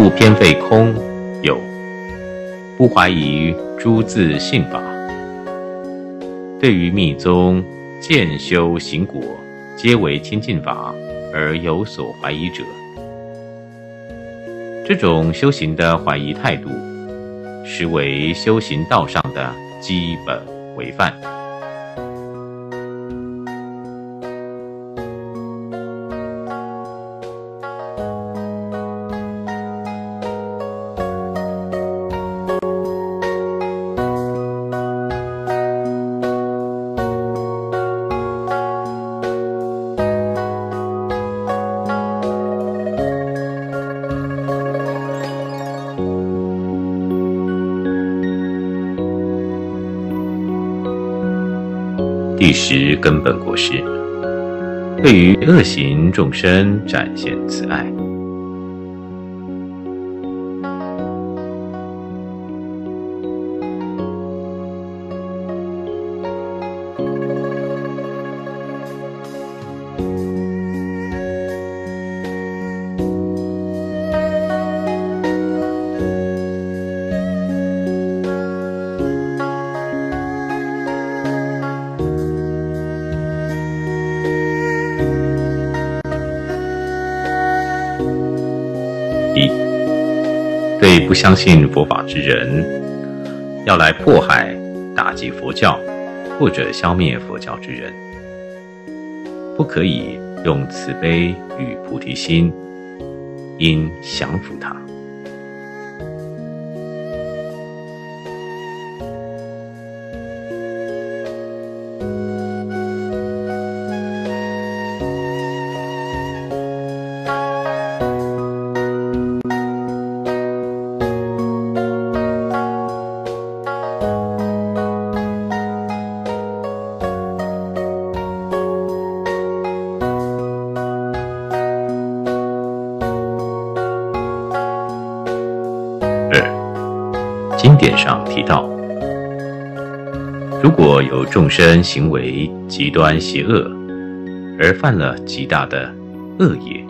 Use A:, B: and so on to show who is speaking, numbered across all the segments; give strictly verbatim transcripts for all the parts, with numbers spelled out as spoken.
A: 不偏废空，有不怀疑诸自性法。对于密宗渐修行果皆为清净法而有所怀疑者，这种修行的怀疑态度，实为修行道上的基本规范。第十根本果实，对于恶行众生展现慈爱。一，对不相信佛法之人，要来迫害、打击佛教或者消灭佛教之人，不可以用慈悲与菩提心，应降服他。经典上提到，如果有众生行为极端邪恶，而犯了极大的恶业，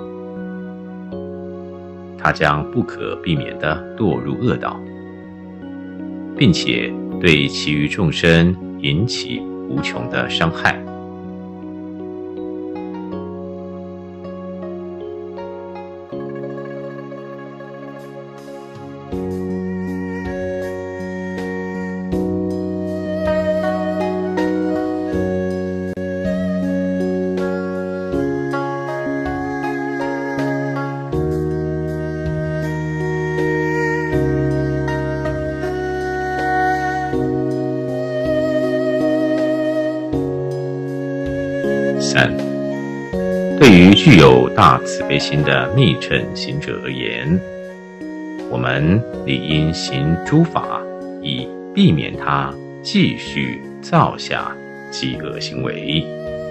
A: 他将不可避免地堕入恶道，并且对其余众生引起无穷的伤害。三，对于具有大慈悲心的密乘行者而言，我们理应行诸法，以避免他继续造下饥饿行为。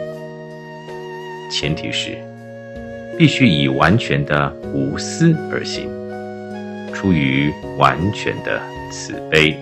A: 前提是必须以完全的无私而行，出于完全的慈悲。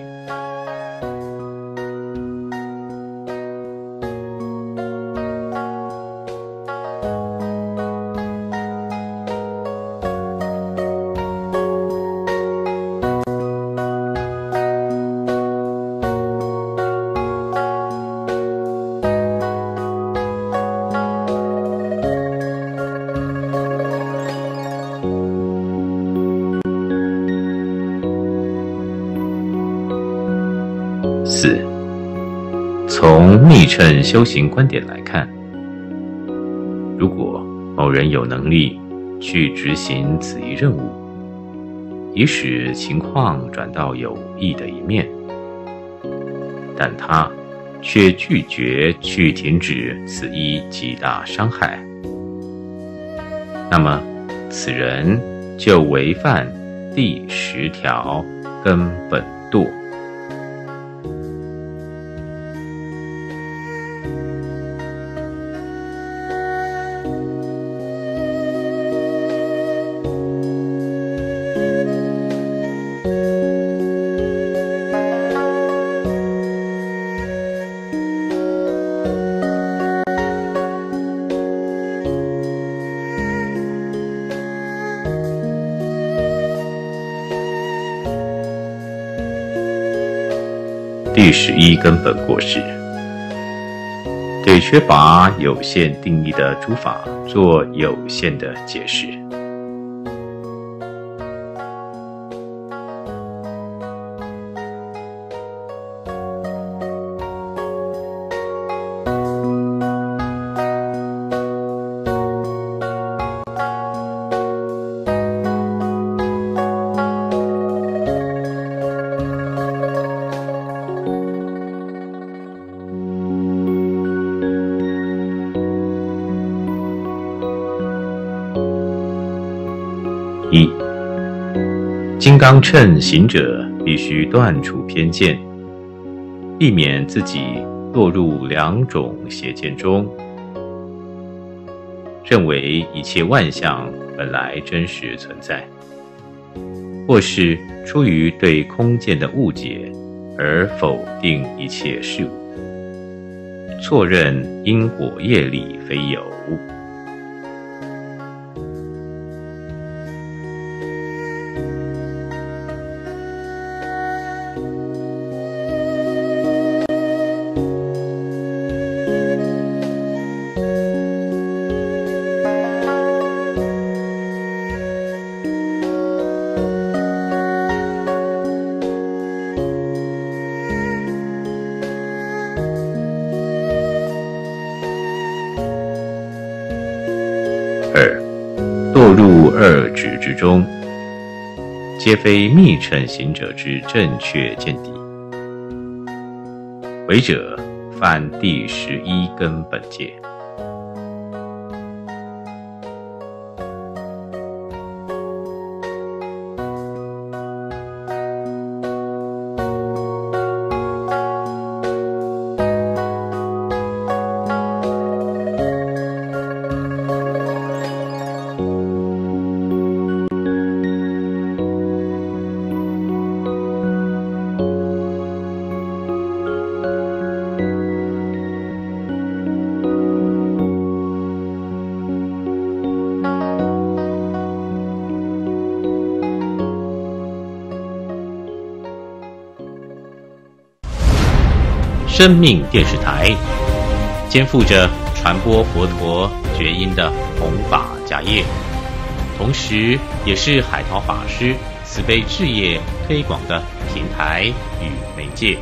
A: 四，从密乘修行观点来看，如果某人有能力去执行此一任务，以使情况转到有益的一面，但他却拒绝去停止此一极大伤害，那么此人就违犯第十条根本堕。 第十一根本过世。对缺乏有限定义的诸法做有限的解释。一、金刚乘行者必须断除偏见，避免自己落入两种邪见中，认为一切万象本来真实存在，或是出于对空见的误解而否定一切事物，错认因果业力非有。二、堕入二执之中，皆非密乘行者之正确见地，违者犯第十一根本戒。生命电视台肩负着传播佛陀觉音的弘法家业，同时也是海涛法师慈悲事业推广的平台与媒介。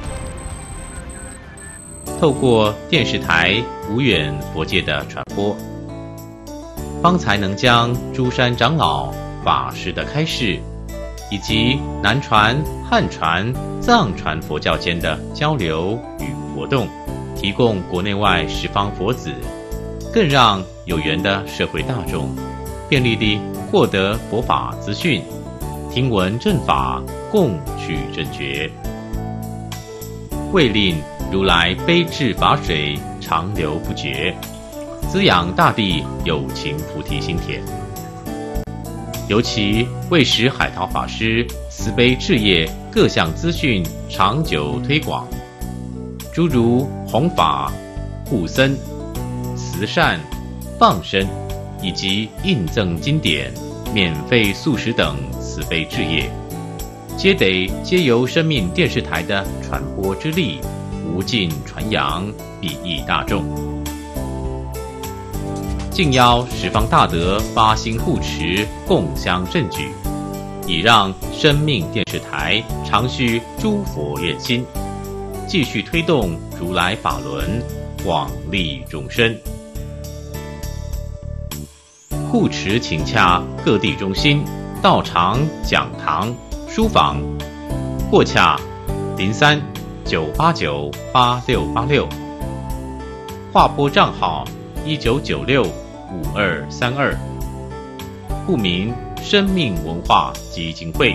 A: 透过电视台无远佛界的传播，方才能将诸山长老法师的开示，以及南传、汉传、藏传佛教间的交流与活动，提供国内外十方佛子，更让有缘的社会大众便利地获得佛法资讯，听闻正法，共取正觉，为令如来悲智法水长流不绝，滋养大地有情菩提心田。尤其为使海涛法师慈悲事业各项资讯长久推广，诸如弘法、护僧、慈善、放生以及印赠经典、免费素食等慈悲事业，皆得皆由生命电视台的传播之力无尽传扬，裨益大众。敬邀十方大德发心护持，共襄盛举，以让生命电视台长续诸佛愿心，继续推动如来法轮，广利众生。护持请洽各地中心、道场、讲堂、书房，或洽零三九八九八六八六，划拨账号一九九六五二三二，户名生命文化基金会。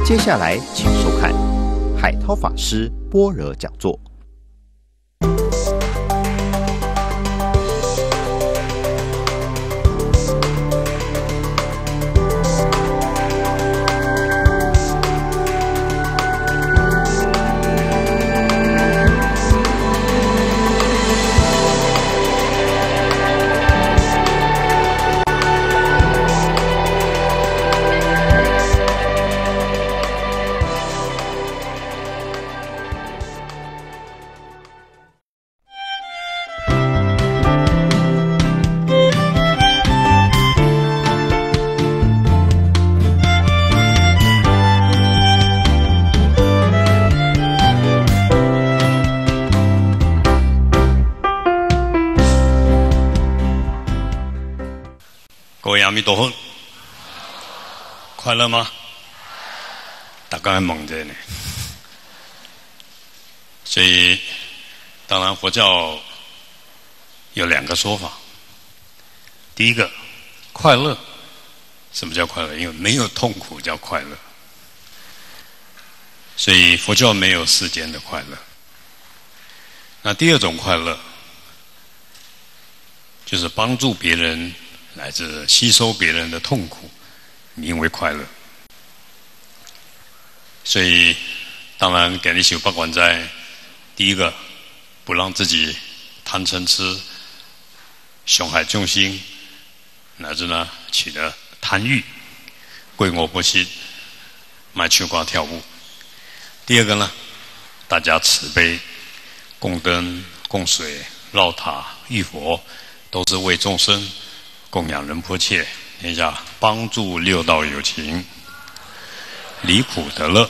B: 接下来，请收看海涛法师般若讲座。
C: 各位阿弥陀佛，快乐吗？大家还懵着呢。所以，当然佛教有两个说法。第一个，快乐，什么叫快乐？因为没有痛苦叫快乐。所以佛教没有世间的快乐。那第二种快乐，就是帮助别人，乃至吸收别人的痛苦，名为快乐。所以，当然给你修八关斋，第一个不让自己贪嗔痴，伤害众生，乃至呢起了贪欲，贵我不信，卖唱歌跳舞。第二个呢，大家慈悲，供灯、供水、绕塔、浴佛，都是为众生。供养仁波切，天下帮助六道有情，离苦得乐，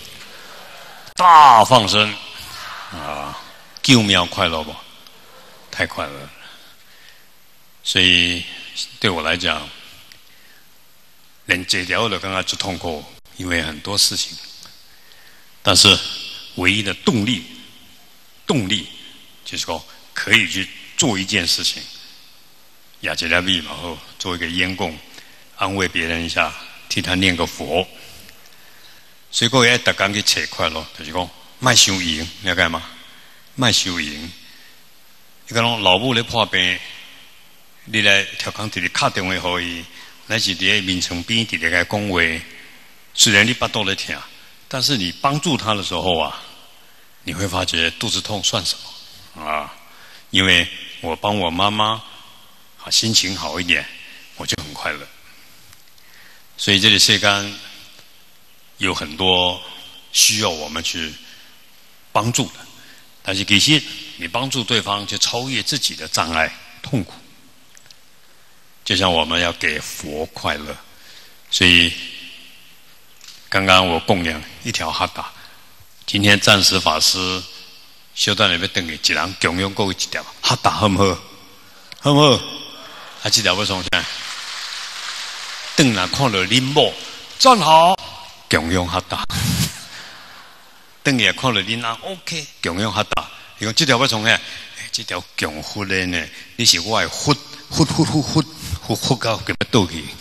C: 大放生啊！救妙快乐不？太快乐了。所以对我来讲，连这条都刚刚就痛苦，因为很多事情。但是唯一的动力，动力就是说可以去做一件事情。雅吉拉比，然后做一个烟供，安慰别人一下，替他念个佛。所以各位大家去找快乐，就是讲卖收银，了解吗？卖收银。你讲老母咧破病，你来调康直直打电话给伊，乃是伫面床边直直来讲话。虽然你巴肚咧疼，但是你帮助他的时候啊，你会发觉肚子痛算什么啊？因为我帮我妈妈。啊，心情好一点，我就很快乐。所以这里世间有很多需要我们去帮助的，但是其实你帮助对方，就超越自己的障碍、痛苦。就像我们要给佛快乐，所以刚刚我供养一条哈达，今天暂时法师小等下要等于一人供养过一条哈达，好不好？好不好？啊，这条要从啥？等下看到恁某站好，供养哈达；等下看到恁阿 OK， 供养哈达。伊讲这条要从啥？这条供佛的呢？你是我的佛，佛佛佛佛佛佛到给他倒去。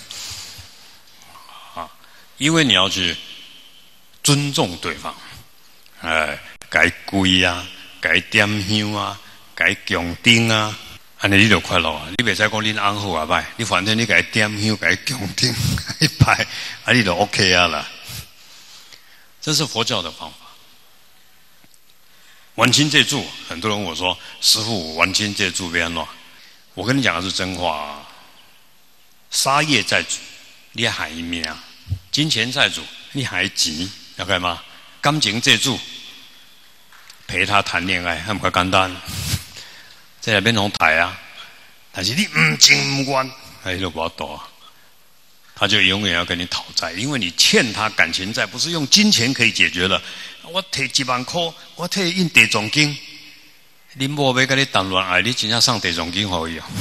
C: 啊，因为你要去尊重对方，哎，该跪啊，该点香啊，该供灯啊。安尼你就快乐啊！你袂使讲恁安好啊歹，你反正你给他点香，给他供灯一排，啊你就 OK 啊啦。这是佛教的方法。完清戒助，很多人问我说：“师父，完清戒助要安怎？”我跟你讲的是真话啊。杀业债主，你要还一命；金钱债主，你还钱，了解吗？感情戒助，陪他谈恋爱，很不简单。在那边从台啊，但是你唔情唔愿，哎，就不多啊，他就永远要跟你讨债，因为你欠他感情债，不是用金钱可以解决的。我摕一万块，我摕印地藏经，你某要跟你谈恋爱，你真正上地藏经可以啊？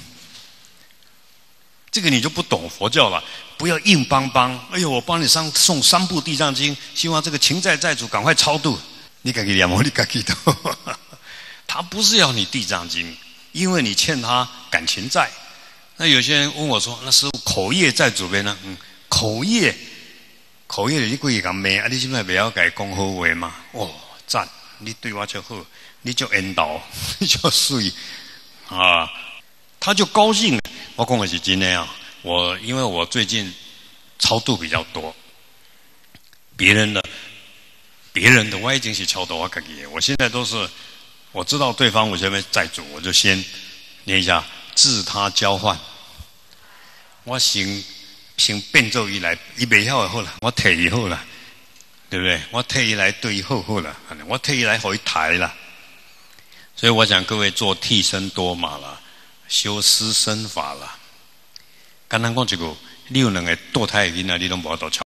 C: 这个你就不懂佛教了，不要硬邦邦。哎呦，我帮你上送三部地藏经，希望这个情债债主赶快超度。你自己念，你自己读。他不是要你地藏经，因为你欠他感情债。那有些人问我说：“那师父口业债主边呢？”嗯，口业， 口业你故意咁骂，啊，你现在不要改讲好话嘛？哦，赞，你对我就好，你就引导，你就水啊，他就高兴了。我讲的是真的啊，我因为我最近超度比较多，别人的别人的我已经是超度我自己的，我现在都是我知道对方我前面在主，我就先念一下自他交换，我先。先变做伊来，伊袂晓就好啦，我替伊好啦，对不对？我替伊来对伊好好啦，我替伊来互伊抬啦。所以我想各位做替身多嘛啦，修施身法啦。简单讲一句，你有两个堕胎的囡仔，你拢无法度